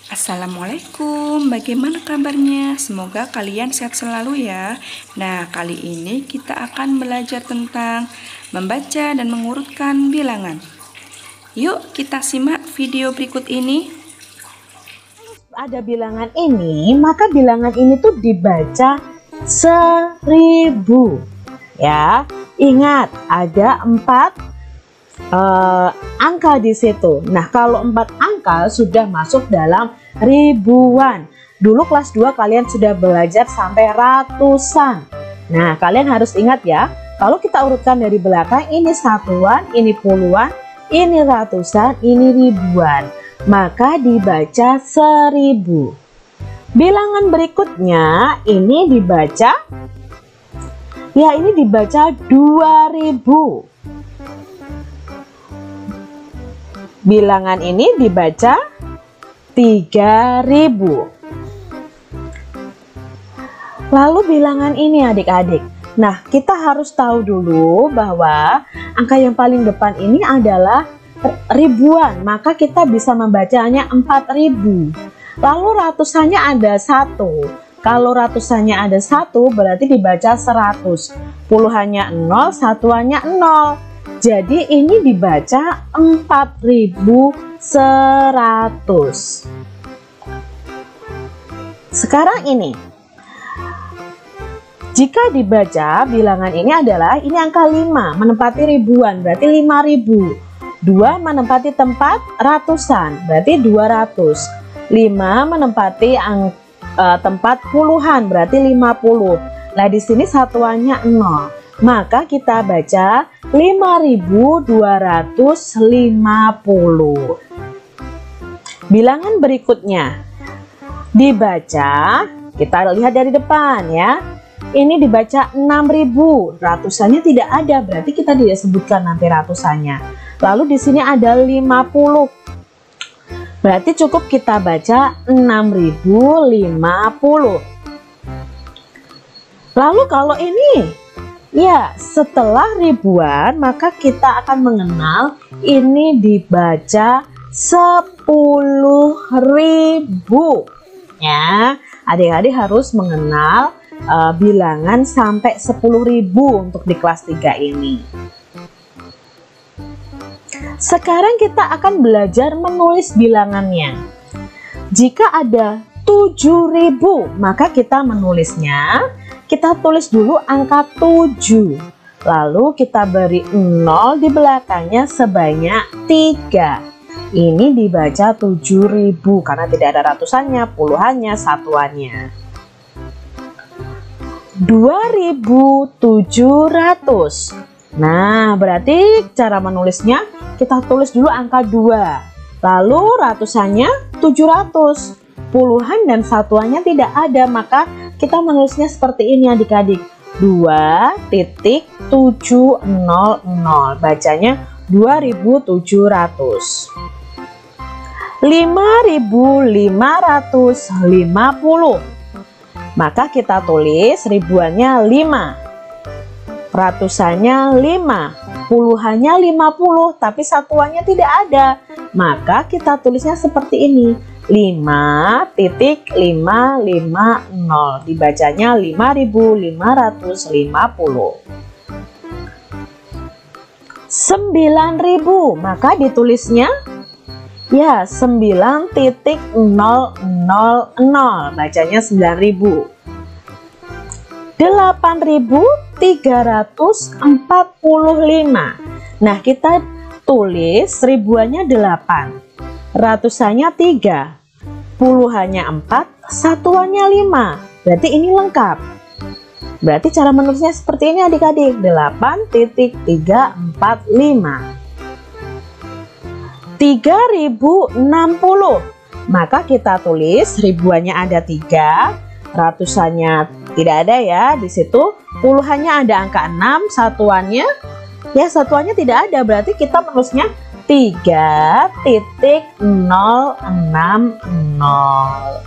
Assalamualaikum, bagaimana kabarnya? Semoga kalian sehat selalu ya. Nah, kali ini kita akan belajar tentang membaca dan mengurutkan bilangan. Yuk kita simak video berikut ini. Ada bilangan ini, maka bilangan ini tuh dibaca 1000 ya. Ingat, ada 4 angka di situ. Nah, kalau 4 angka sudah masuk dalam ribuan. Dulu kelas 2 kalian sudah belajar sampai ratusan. Nah, kalian harus ingat ya, kalau kita urutkan dari belakang, ini satuan, ini puluhan, ini ratusan, ini ribuan, maka dibaca 1000. Bilangan berikutnya ini dibaca, ya ini dibaca 2000. Bilangan ini dibaca 3000. Lalu bilangan ini adik-adik. Nah, kita harus tahu dulu bahwa angka yang paling depan ini adalah ribuan, maka kita bisa membacanya 4000. Lalu ratusannya ada 1. Kalau ratusannya ada 1 berarti dibaca 100. Puluhannya 0, satuannya 0. Jadi ini dibaca 4100. Sekarang ini, jika dibaca bilangan ini adalah, ini angka 5 menempati ribuan berarti 5000. 2 menempati tempat ratusan berarti 200. 5 menempati tempat puluhan berarti 50. Nah, di sini satuannya 0. Maka kita baca 5250. Bilangan berikutnya dibaca, kita lihat dari depan ya. Ini dibaca 6000. Ratusannya tidak ada, berarti kita tidak sebutkan nanti ratusannya. Lalu di sini ada 50. Berarti cukup kita baca 6050. Lalu kalau ini, ya, setelah ribuan, maka kita akan mengenal ini dibaca 10.000. Ya, adik-adik harus mengenal bilangan sampai 10.000 untuk di kelas 3 ini. Sekarang kita akan belajar menulis bilangannya. Jika ada 7.000, maka kita menulisnya, kita tulis dulu angka 7. Lalu kita beri 0 di belakangnya sebanyak 3. Ini dibaca 7.000 karena tidak ada ratusannya, puluhannya, satuannya. 2700. Nah, berarti cara menulisnya kita tulis dulu angka 2. Lalu ratusannya 700. Puluhan dan satuannya tidak ada, maka kita menulisnya seperti ini adik-adik, 2.700. Bacanya 2700. 5550. Maka kita tulis ribuannya 5, ratusannya 5, puluhannya 50, tapi satuannya tidak ada, maka kita tulisnya seperti ini, 5.550. Dibacanya 5550. 9000, maka ditulisnya ya 9.000. Bacanya 9000. 8345. Nah, kita tulis ribuannya 8, ratusannya 3, puluhannya 4, satuannya 5. Berarti ini lengkap. Berarti cara menulisnya seperti ini adik-adik, 8.345. 3060. Maka kita tulis ribuannya ada 3, ratusannya tidak ada ya di situ, puluhannya ada angka 6, satuannya ya satuannya tidak ada, berarti kita menulisnya 3.060.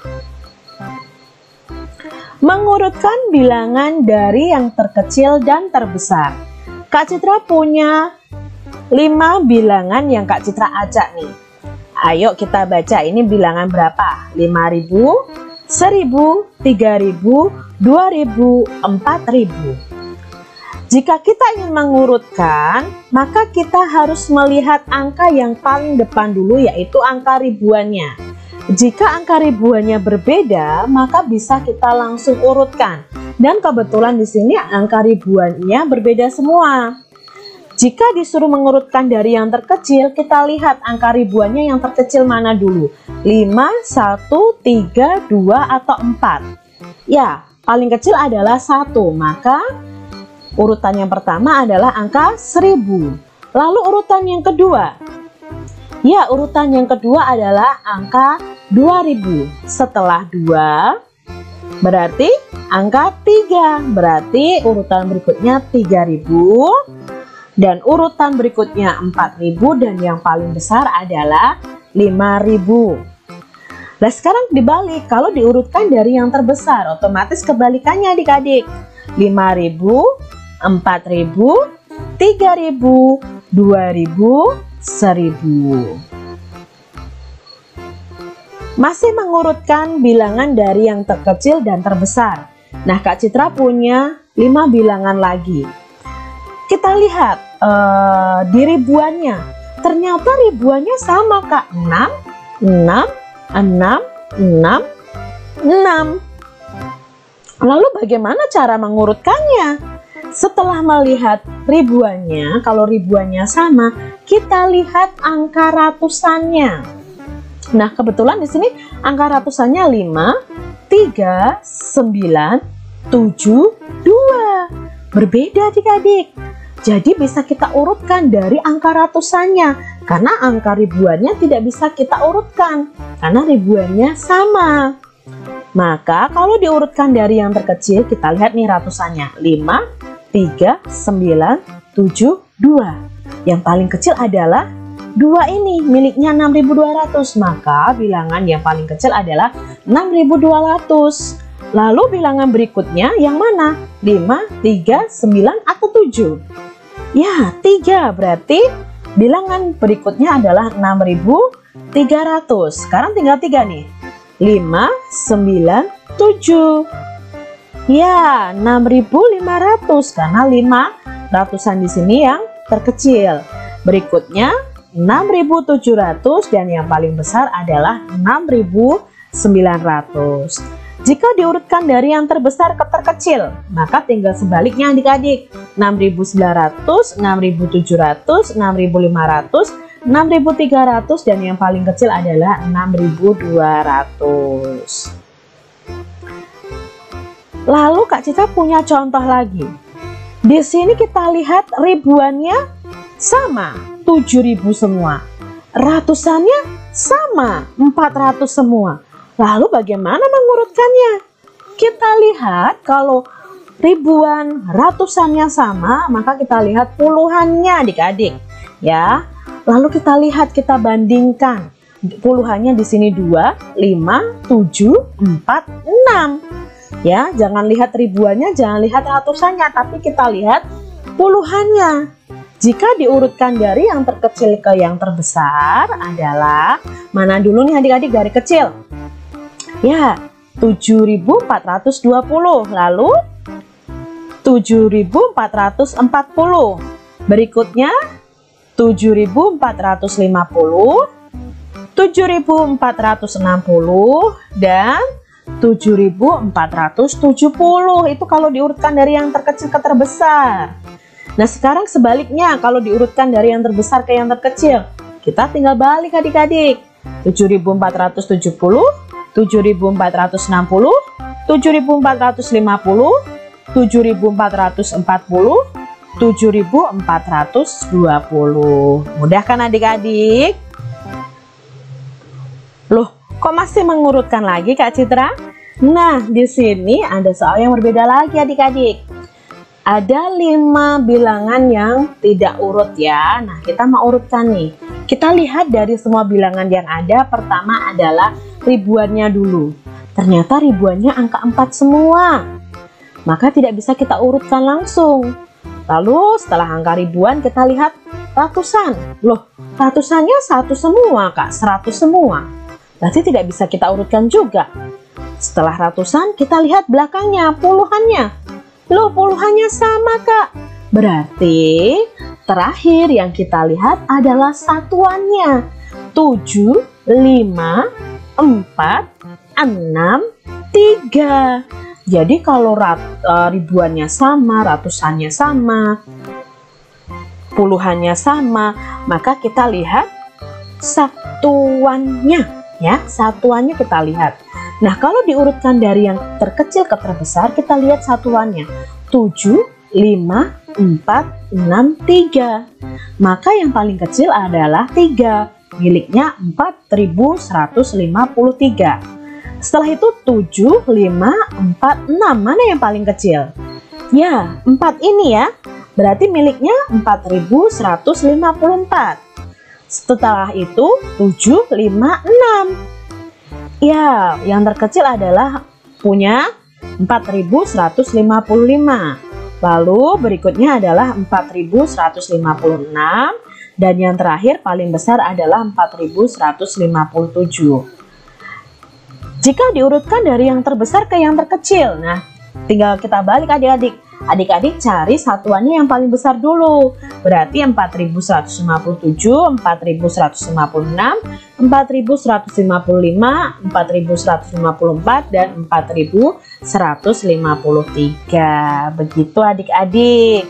Mengurutkan bilangan dari yang terkecil dan terbesar. Kak Citra punya 5 bilangan yang Kak Citra acak nih. Ayo kita baca ini bilangan berapa? 5.000, 1.000, 3.000, 2.000, 4.000. Jika kita ingin mengurutkan, maka kita harus melihat angka yang paling depan dulu, yaitu angka ribuannya. Jika angka ribuannya berbeda, maka bisa kita langsung urutkan. Dan kebetulan di sini angka ribuannya berbeda semua. Jika disuruh mengurutkan dari yang terkecil, kita lihat angka ribuannya yang terkecil mana dulu. 5, 1, 3, 2, atau 4. Ya, paling kecil adalah 1. Maka urutan yang pertama adalah angka 1000. Lalu urutan yang kedua. Ya, urutan yang kedua adalah angka 2000. Setelah 2, berarti angka 3. Berarti urutan berikutnya 3000. Dan urutan berikutnya 4000 dan yang paling besar adalah 5000. Nah sekarang dibalik, kalau diurutkan dari yang terbesar, otomatis kebalikannya adik-adik. 5000, 4000, 3000, 2000, 1000. Masih mengurutkan bilangan dari yang terkecil dan terbesar. Nah Kak Citra punya 5 bilangan lagi. Kita lihat di ribuannya, ternyata ribuannya sama Kak, 6, 6, 6, 6, 6. Lalu bagaimana cara mengurutkannya? Setelah melihat ribuannya, kalau ribuannya sama, kita lihat angka ratusannya. Nah kebetulan di sini angka ratusannya 5, 3, 9, 7, 2. Berbeda adik-adik. Jadi bisa kita urutkan dari angka ratusannya, karena angka ribuannya tidak bisa kita urutkan karena ribuannya sama. Maka kalau diurutkan dari yang terkecil, kita lihat nih ratusannya 5, 3, 9, 7, 2. Yang paling kecil adalah 2 ini, miliknya 6200. Maka bilangan yang paling kecil adalah 6200. Lalu bilangan berikutnya yang mana? 5, 3, 9, atau 7? Ya, 3. Berarti bilangan berikutnya adalah 6300. Sekarang tinggal 3 nih. 5, 9, 7. Ya, 6500 karena 5 ratusan di sini yang terkecil. Berikutnya 6700 dan yang paling besar adalah 6900. Jika diurutkan dari yang terbesar ke terkecil, maka tinggal sebaliknya adik-adik. 6900, 6700, 6500, 6300 dan yang paling kecil adalah 6200. Lalu Kak Citra punya contoh lagi. Di sini kita lihat ribuannya sama, 7000 semua. Ratusannya sama, 400 semua. Lalu bagaimana mengurutkannya? Kita lihat kalau ribuan ratusannya sama, maka kita lihat puluhannya adik-adik. Ya. Lalu kita lihat, kita bandingkan. Puluhannya di sini 2, 5, 7, 4, 6. Ya, jangan lihat ribuannya, jangan lihat ratusannya, tapi kita lihat puluhannya. Jika diurutkan dari yang terkecil ke yang terbesar adalah mana dulu nih adik-adik dari kecil? Ya, 7420. Lalu 7440. Berikutnya 7450, 7460 dan 7470. Itu kalau diurutkan dari yang terkecil ke terbesar. Nah, sekarang sebaliknya, kalau diurutkan dari yang terbesar ke yang terkecil, kita tinggal balik adik-adik. 7470, 7460, 7450, 7440, 7420. Mudah kan adik-adik? Loh, kok masih mengurutkan lagi Kak Citra? Nah, di sini ada soal yang berbeda lagi adik-adik. Ada 5 bilangan yang tidak urut ya. Nah, kita mau urutkan nih. Kita lihat dari semua bilangan yang ada. Pertama adalah ribuannya dulu. Ternyata ribuannya angka 4 semua. Maka tidak bisa kita urutkan langsung. Lalu setelah angka ribuan kita lihat ratusan. Loh, ratusannya satu semua Kak, 100 semua. Berarti tidak bisa kita urutkan juga. Setelah ratusan, kita lihat belakangnya, puluhannya. Loh, puluhannya sama Kak. Berarti terakhir yang kita lihat adalah satuannya. 7, 5, 4, 6, 3. Jadi kalau ribuannya sama, ratusannya sama, puluhannya sama, maka kita lihat satuannya, ya, satuannya kita lihat. Nah, kalau diurutkan dari yang terkecil ke terbesar, kita lihat satuannya 7, 5, 4, 6, 3. Maka yang paling kecil adalah 3, miliknya 4153. Setelah itu 7, 5, 4, 6. Mana yang paling kecil? Ya, 4 ini ya. Berarti miliknya 4154. Setelah itu 7, 5, 6. Ya, yang terkecil adalah punya 4155. Lalu berikutnya adalah 4156. Dan yang terakhir paling besar adalah 4157. Jika diurutkan dari yang terbesar ke yang terkecil, nah tinggal kita balik adik-adik. Adik-adik cari satuannya yang paling besar dulu. Berarti 4157, 4156, 4155, 4154, dan 4153. Begitu adik-adik.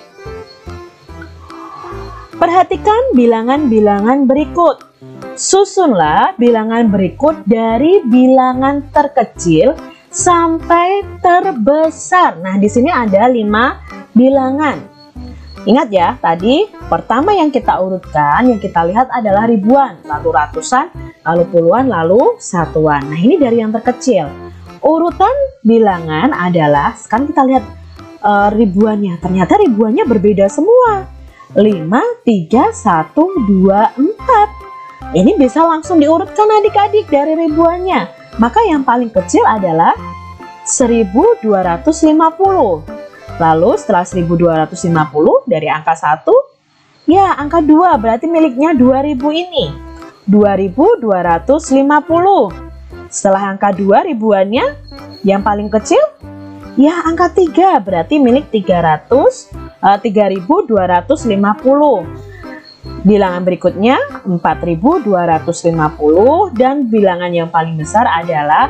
Perhatikan bilangan-bilangan berikut. Susunlah bilangan berikut dari bilangan terkecil sampai terbesar. Nah, di sini ada 5 bilangan. Ingat ya, tadi pertama yang kita urutkan, yang kita lihat adalah ribuan, lalu ratusan, lalu puluhan, lalu satuan. Nah, ini dari yang terkecil. Urutan bilangan adalah, sekarang kita lihat ribuannya. Ternyata ribuannya berbeda semua. 5, 3, 1, 2, 4. Ini bisa langsung diurutkan adik-adik dari ribuannya. Maka yang paling kecil adalah 1250. Lalu setelah 1250 dari angka 1, ya angka 2 berarti miliknya 2000 ini. 2250. Setelah angka 2 ribuannya, yang paling kecil, ya angka 3 berarti milik 3250. Bilangan berikutnya 4250 dan bilangan yang paling besar adalah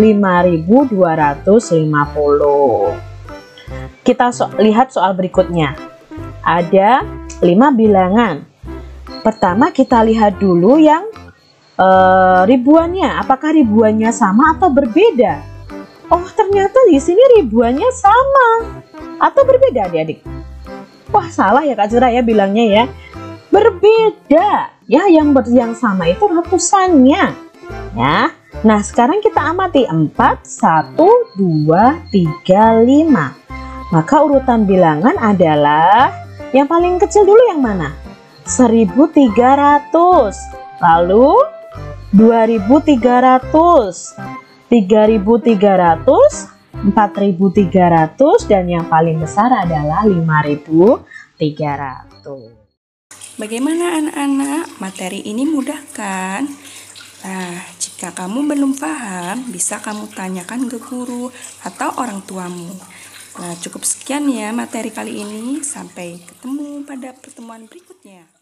5250. Kita lihat soal berikutnya. Ada 5 bilangan. Pertama kita lihat dulu yang ribuannya. Apakah ribuannya sama atau berbeda? Oh, ternyata di sini ribuannya sama atau berbeda adik-adik. Wah, salah ya Kak Zura ya bilangnya ya. Berbeda ya, yang sama itu ratusannya ya. Nah, sekarang kita amati 4, 1, 2, 3, 5. Maka urutan bilangan adalah yang paling kecil dulu yang mana? 1300, lalu 2300, 3300, 4300, dan yang paling besar adalah 5300. Bagaimana anak-anak? Materi ini mudah kan? Nah, jika kamu belum paham, bisa kamu tanyakan ke guru atau orang tuamu. Nah, cukup sekian ya materi kali ini. Sampai ketemu pada pertemuan berikutnya.